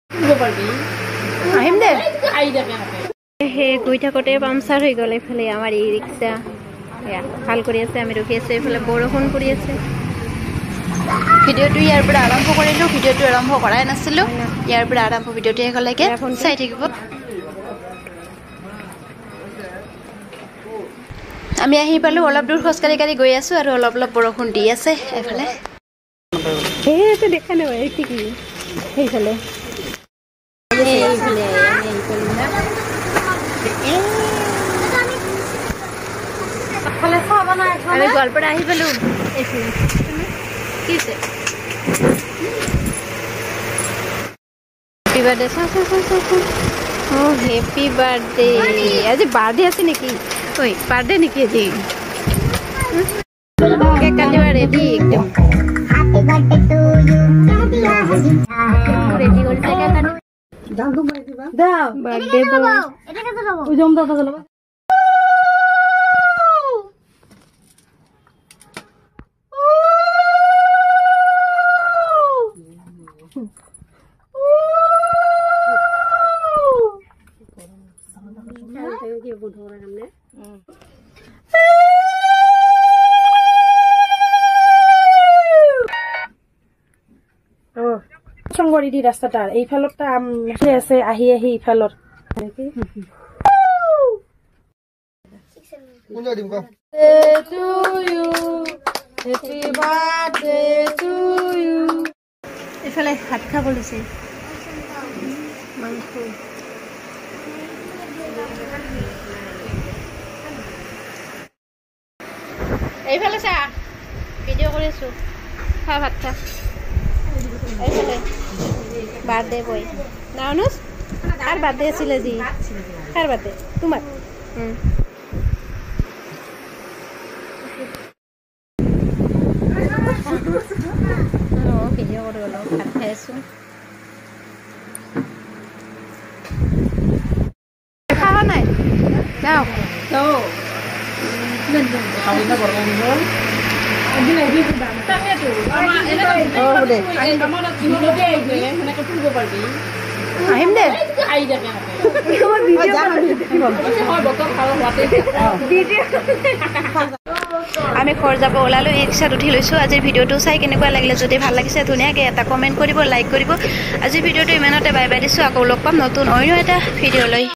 আহিম দে সেই গৈ থাকোঁতে পামচাৰ হৈ গ'ল এইফালে আমাৰ ই ৰিক্সা ভাল কৰি আছে আমি ৰখি আছোঁ এইফালে বৰষুণ পৰি আছে ভিডিঅ'টো ইয়াৰ পৰা আৰম্ভ কৰিলোঁ ভিডিঅ'টো আৰম্ভ কৰাই নাছিলোঁ ইয়াৰ পৰা আৰম্ভ ভিডিঅ'টো শেষলৈকে চাই থাকিব আমি আহি পালোঁ অলপ দূৰ খোজকাঢ়ি কাঢ়ি গৈ আছোঁ আৰু অলপ অলপ বৰষুণ দি আছে এইফালে সেইটো দেখা নাই এইটো কি সেইফালে আমি গোৱালপাৰা আহি পালোঁ হেপী বাৰ্থডে অঁ হেপী বাৰ্থডে আজি বাৰ্থডে আছে নেকি ঐ বাৰ্থডে নেকি আজি কেক কাটিবা ৰেডি একদম ৰেডি কৰিছে বাৰ্থডে সংগৰি দি ৰাস্তাটাৰ এইফালতটা আছে আহি আহি ইফালৰ এইফালে ভাত খাব লৈছে মাংস এইফালে চা ভিডিঅ' কৰি আছোঁ খা ভাত খা এইফালে বাৰ্থডে বয় না অনুজ কাৰ বাৰ্থডে আছিল আজি কাৰ বাৰ্থডে তোমাৰ ভিডিঅ' কৰি অলপ ভাত খাই আছোঁ খাৱা নাই যাওঁ আহিম দে আমি ঘৰ যাব ওলালোঁ ই ৰিক্সাত উঠি লৈছোঁ আজিৰ ভিডিঅ'টো চাই কেনেকুৱা লাগিলে যদি ভাল লাগিছে ধুনীয়াকৈ এটা কমেণ্ট কৰিব লাইক কৰিব আজিৰ ভিডিঅ'টো ইমানতে বাই বাই দিছোঁ আকৌ লগ পাম নতুন অন্য এটা ভিডিঅ' লৈ